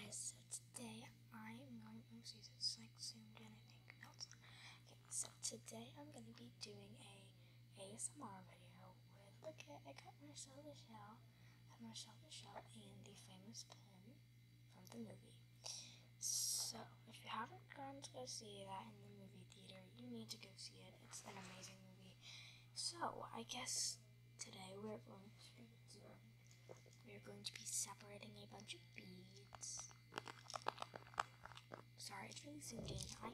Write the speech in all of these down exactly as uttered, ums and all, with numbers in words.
guys, so today I'm going, oopsies, it's like zoomed in, I think, no it's not. Okay, so today I'm going to be doing a A S M R video with, look at, I got Marcel the Shell, I have Marcel the Shell and the famous pin from the movie. So, if you haven't gone to go see that in the movie theater, you need to go see it, it's an amazing movie. So, I guess today we're going to do We're going to be separating a bunch of beads. Sorry, it's really zoomed in. I,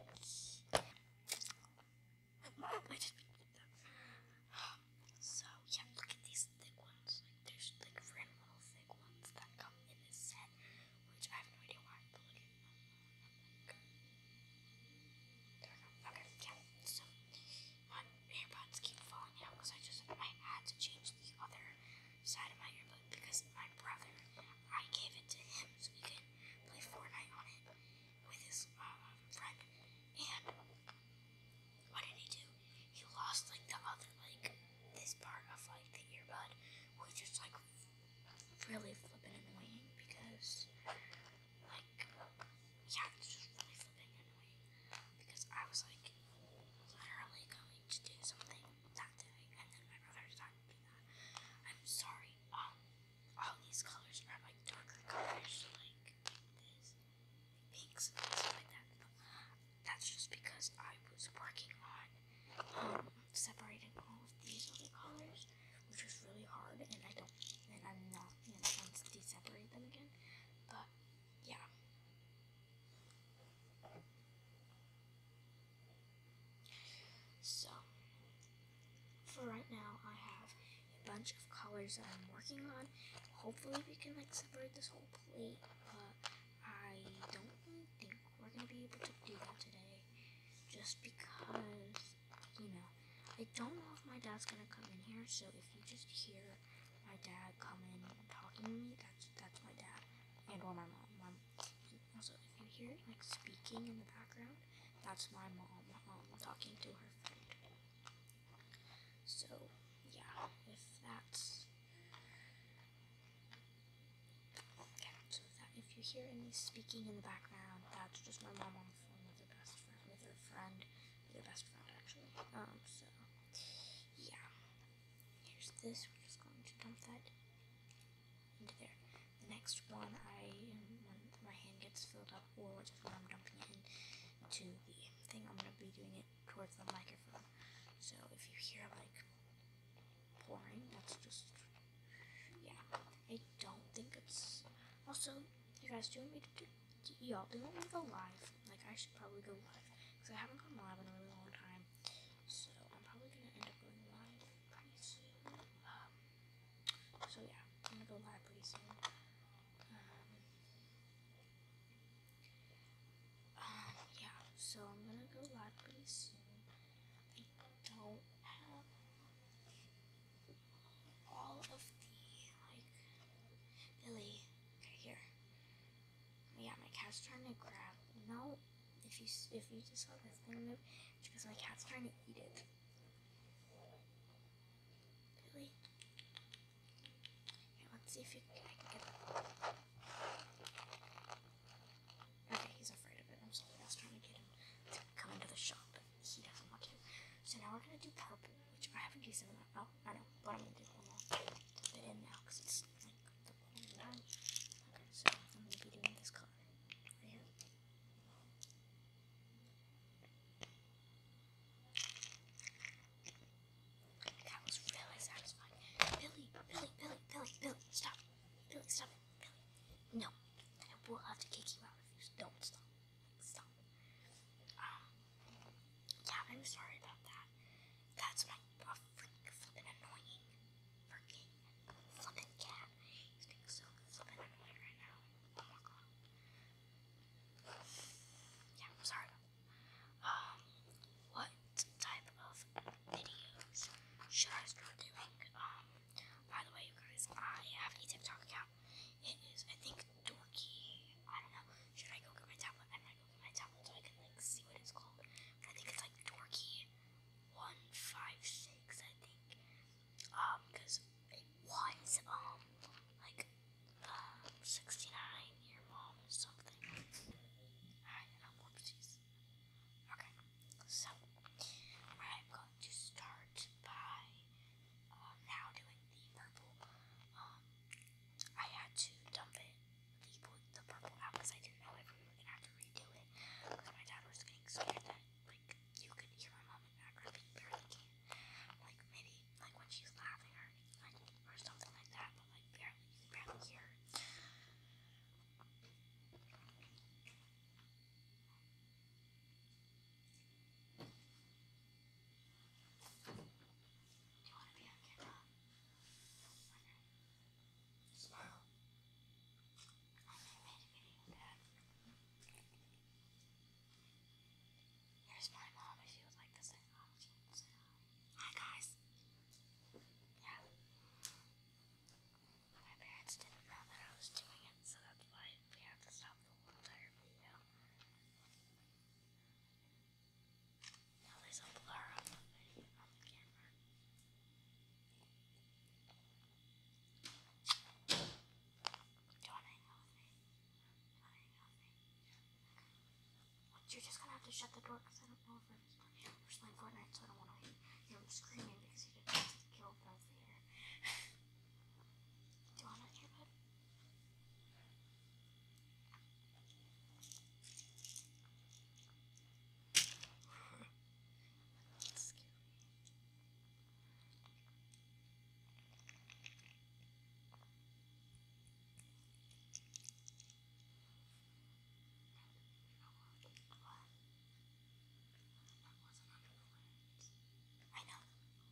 I just picked it up. So, yeah, look at these thick ones. Like, there's like random little thick ones that come in this set, which I have no idea why, but look at them. There we go. Okay, yeah. So, my earbuds keep falling out because I just, I had to change the other side of my earbud because my brother, I gave it to him so he could play Fortnite on it with his um, friend, and what did he do? He lost like the other, like this part of like the earbud, which is like really flippin' annoying because like, yeah, it's just really flippin' annoying because I was like literally going to do something that day, and then my brother decided to do that. I'm sorry, um, all these colors are like darker colors, like, like this, like pinks and stuff like that, but that's just because I was working on um, separating all of these other colors, which was really hard, and I don't, and I'm not gonna want to de-separate them again, but yeah. So, for right now, I have a bunch of colors that I'm working on. Hopefully we can like separate this whole plate, but I don't really think we're gonna be able to do that today, just because, you know, I don't know if my dad's gonna come in here, so if you just hear my dad come in talking to me, that's that's my dad, and or my mom. My, also, if you hear like speaking in the background, that's my mom um, talking to her friend. So, yeah, if that's okay, so that if you hear any speaking in the background, that's just my mom on the phone with her best friend, with her friend, with her best friend actually. Um, so yeah, here's this. We're just going to dump that into there. The next one, I when my hand gets filled up, or just when I'm dumping it into the thing, I'm gonna be doing it towards the microphone. So if you hear like pouring, that's just, yeah, I don't think it's, also, you guys, do you want me to do, do y'all, do you want me to go live? Like, I should probably go live, because I haven't gone live in a really long time, so I'm probably going to end up going live pretty soon. Um, so yeah, I'm going to go live pretty soon. Um, um, yeah, so I'm going to go live pretty soon. I don't have all of the, like, Billy, okay, here. Yeah, my cat's trying to grab, no, if you, if you just saw this thing move, it's because my cat's trying to eat it. Billy? Here, let's see if you, I can get that. Okay, he's afraid of it, I'm sorry, I was trying to get him to come into the shop, but he doesn't want to. So now we're going to do purple, which I haven't used in a while. Oh, I know, but I'm going to do one more. Put it in now, because it's like the corner line. Okay, so I'm going to be doing this color right here. That was really satisfying. Billy, Billy, Billy, Billy, Billy, stop. shut the door because I don't know if we're just playing, we're just playing Fortnite, so I don't want to hear him screaming because he didn't have to kill both there. Do you want an earbud? That's scary. I know.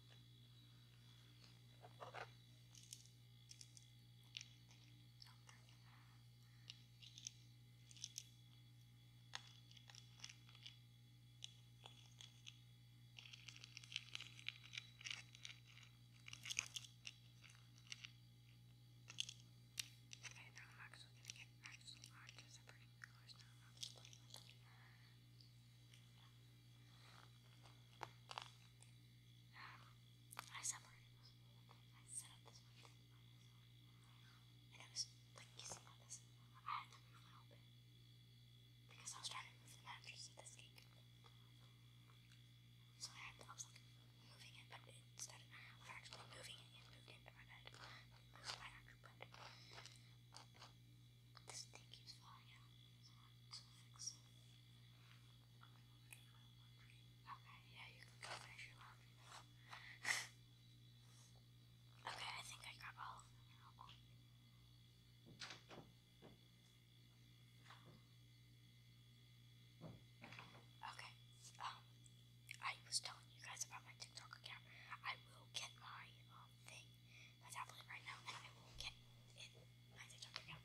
Okay, now I'm actually gonna get actually on to separating the colors now. I'm just playing with it. I separated this whole thing. I set up this whole thing by myself. And it was like, you see how this, I had to move a little bit because I was trying to move the mattress so this cake could move. So I had to, I was like moving it, but instead of actually moving it, it moved into my bed. It moved my actual bed. This thing keeps falling out. So I have to fix it. Okay, yeah, you can go finish your laundry now. Okay, I think I got all of them out. Okay, um, I was telling you guys about my TikTok account. I will get my, um, thing, my tablet right now, and I will get in my TikTok account.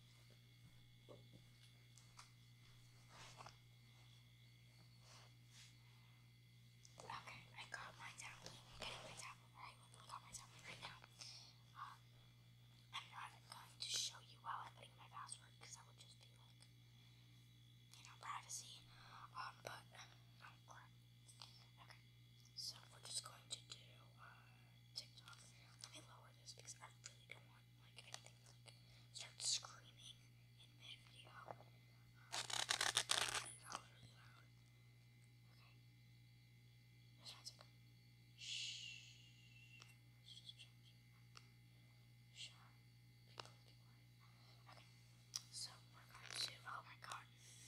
Okay, I got my tablet. I'm getting my tablet. I literally got my tablet right now. Um, I'm not going to show you while I'm putting my password because that would just be like, you know, privacy. Um, but, oh crap. Okay, so we're just going to do, uh, TikTok. Let me lower this because I really don't want, like, anything to, like, start screaming in mid-video. Um, it got really loud. Okay. This one's like, shh. Let's just change it. Shh. People be quiet. Okay. So we're going to, oh my god.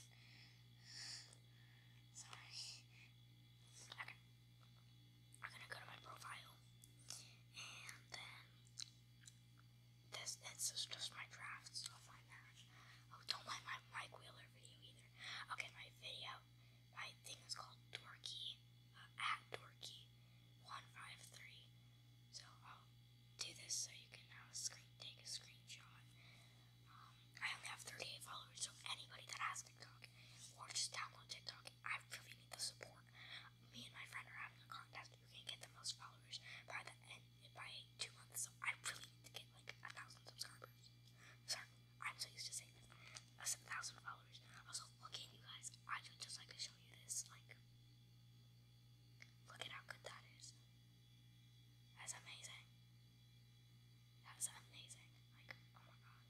Sorry. Okay. We're gonna go to my profile. And then this, it's just, just my drafts. I'll find that. Oh, don't mind my Mike Wheeler video either. Okay, my video, my thing is called Dorky, uh, at Dorky one five three. So I'll do this so you can have a screen, take a screenshot. Um, I only have thirty-eight followers, so anybody that has TikTok or just download TikTok, I really need the support. Me and my friend are having a contest. Who can get the most followers by the end by two months. So I really need to get like a thousand subscribers. Sorry, I'm so used to saying this. A thousand followers. Also, look at you guys. I would just like to show you this. Like, look at how good that is. That's amazing. That's amazing. Like, oh my god.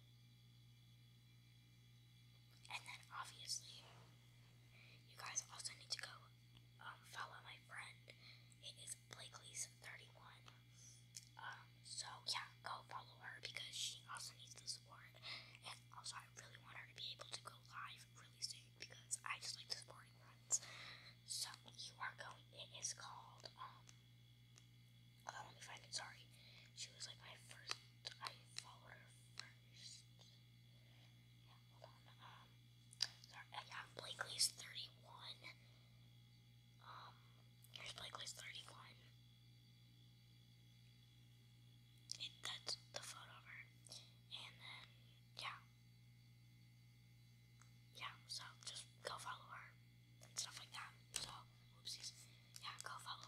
And then obviously, you guys also need to go um, follow my friend. It is Blakely's thirty-one. Um, so yeah, go follow her because she also needs the support. And also, I really want her to be able to go live really soon because I just like supporting friends. So you are going. It is called. Um, hold on, let me find it. Sorry, she was like my first. I followed her first. Yeah, hold on. Um, sorry. Uh, yeah, Blakely's thirty-one. Um, here's Blakely's thirty-one. It, that's the photo of her. And then, yeah. Yeah, so just go follow her and stuff like that. So, whoopsies. Yeah, go follow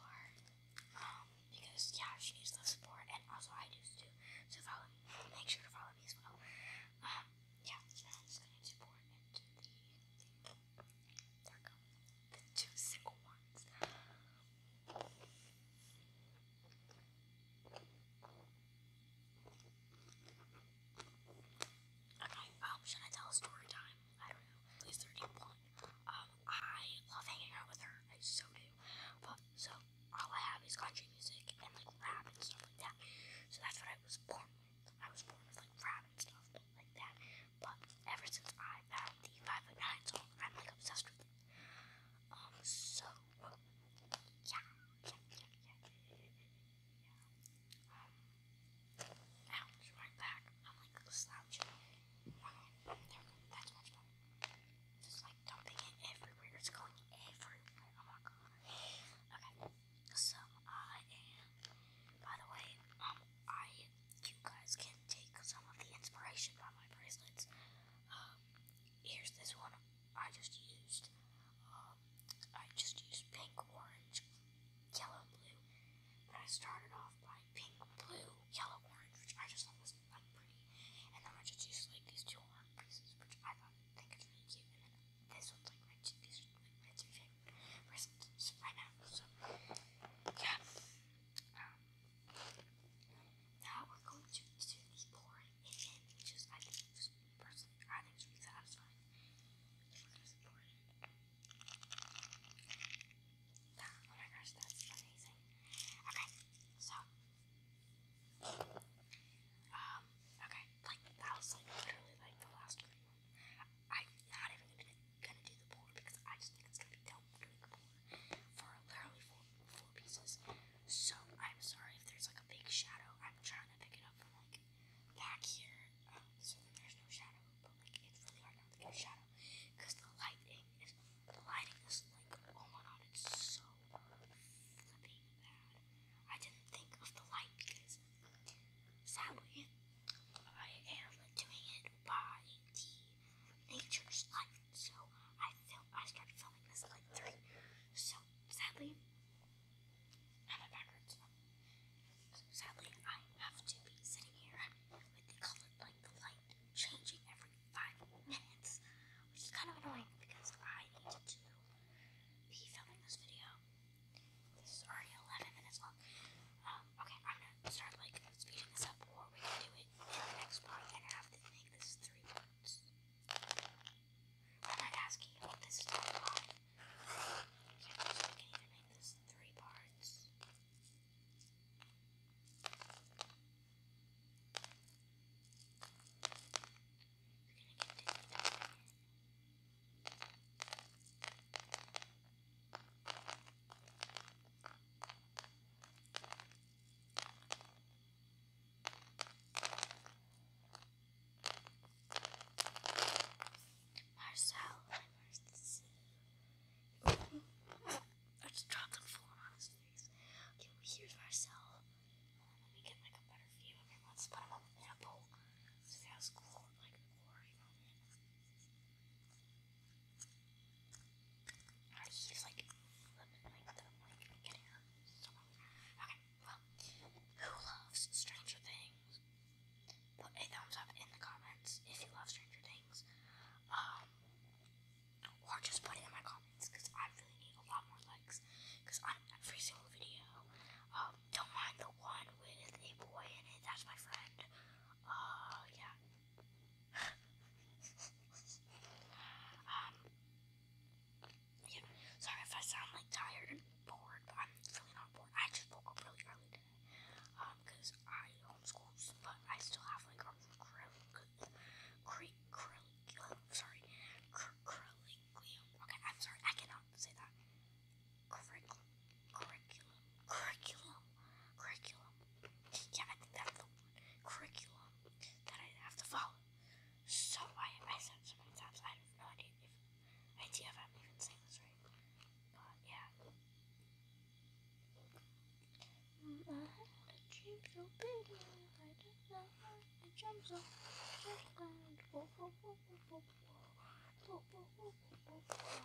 so pretty. I don't know how it jumps up. Just kind of whoa, whoa, whoa, whoa, whoa, whoa, whoa, whoa, whoa, whoa.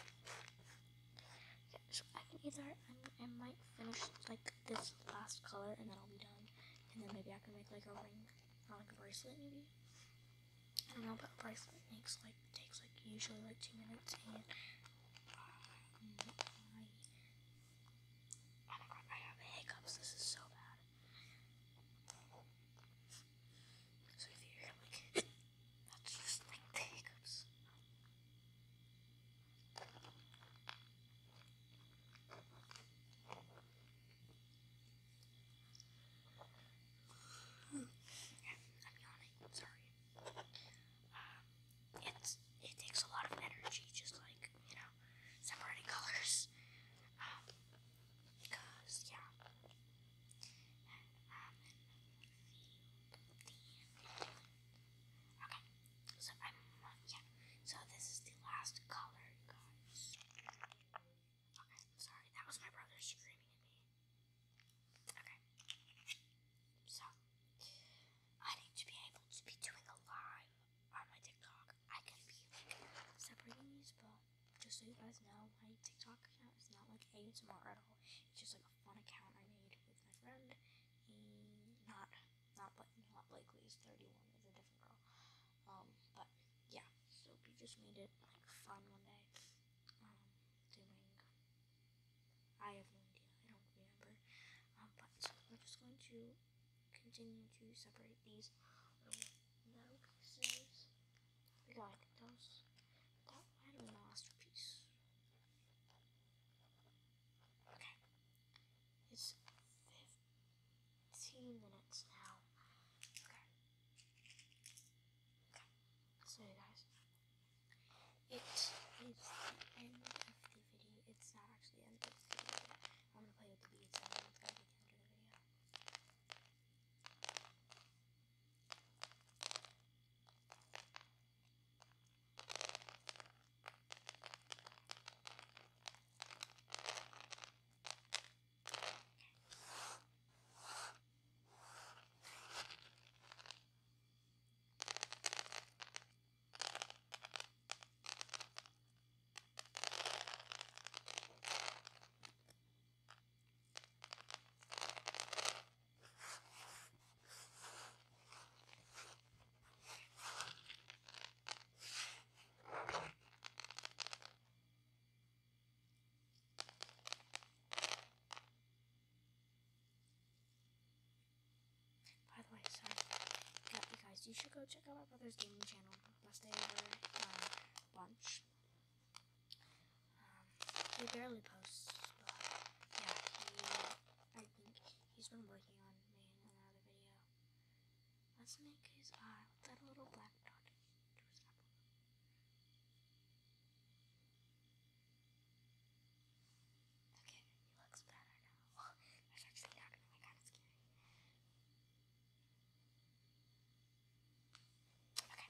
Yeah, so I can either, I'm, I might finish like this last color and then I'll be done. And then maybe I can make like a ring or like a bracelet maybe. I don't know, but a bracelet makes like, takes like usually like two minutes and um, I, oh my god, I have hiccups, this is so bad. So if you hear like, that's just like the hiccups. I'm yawning, sorry. Um, it's, it takes a lot of energy, just like, you know, separating colors. Um, because, yeah. Um, okay, so I'm, uh, yeah, so this is the last color, guys. Okay, sorry, that was my brother screaming at me. Okay, so, I need to be able to be doing a live on my TikTok. I can be, like, separating these, but just so you guys know, my TikTok account is not, like, A S M R at all. It's just, like, a fun account I made with my friend. He, not, not, but not Blakely, is thirty-one, is a different girl. Um, but, yeah, so we just made it, like, fun one day, um, doing, I have no idea, I don't remember, um, but we're just going to continue to separate these little metal pieces. We got those, that might have been the last piece. Okay, it's fifteen minutes now. Okay, okay, so you guys, it is the end of the video. It's not actually the end of the video. I'm gonna play with the beads and then it's gonna be the end of the video. By the way, sorry, yeah, you guys, you should go check out my brother's gaming channel. Last day over um, lunch. Um, he barely posts, but yeah, he, I think he's been working on making another video. Let's make his eye with that little black dot to his apple. Okay, he looks better now. That's actually not gonna be kind of scary. Okay.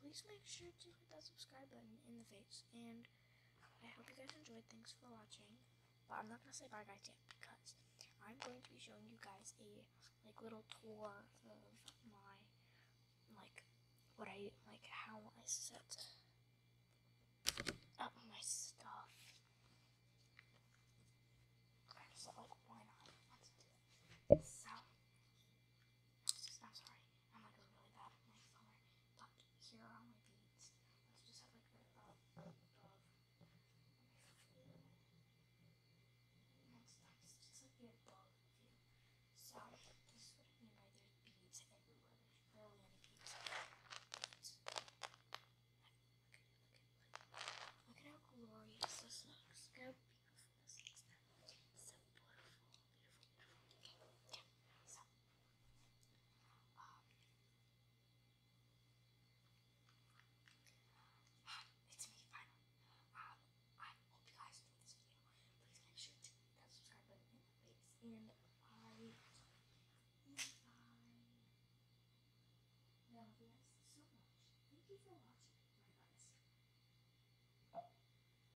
please make sure to hit that subscribe button in the face. And I hope you guys enjoyed. Thanks for watching. But I'm not gonna say bye guys yet because I'm going to be showing you guys a like little tour of my like what I like how I set up my stuff. Okay, so like why not? Let's do it. So